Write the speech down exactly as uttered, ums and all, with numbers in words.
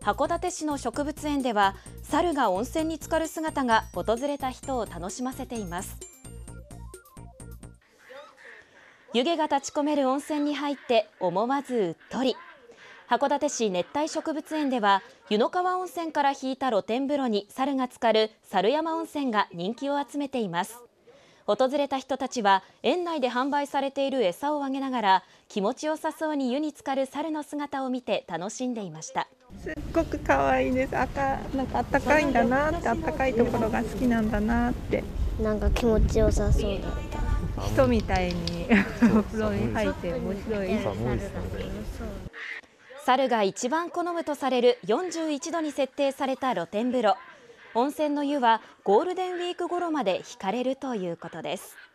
函館市の植物園では猿が温泉に浸かる姿が訪れた人を楽しませています。湯気が立ち込める温泉に入って思わずうっとり。函館市熱帯植物園では湯の川温泉から引いた露天風呂に猿が浸かる猿山温泉が人気を集めています。訪れた人たちは園内で販売されている餌をあげながら気持ちよさそうに湯に浸かる猿の姿を見て楽しんでいました。 すっごく可愛いです。赤なんか暖かいんだなって、暖かいところが好きなんだなって。 なんか気持ちよさそうだった。 人みたいにお風呂に入って面白い。 猿が一番好むとされるよんじゅういちどに設定された露天風呂。温泉の湯はゴールデンウィーク頃まで引かれるということです。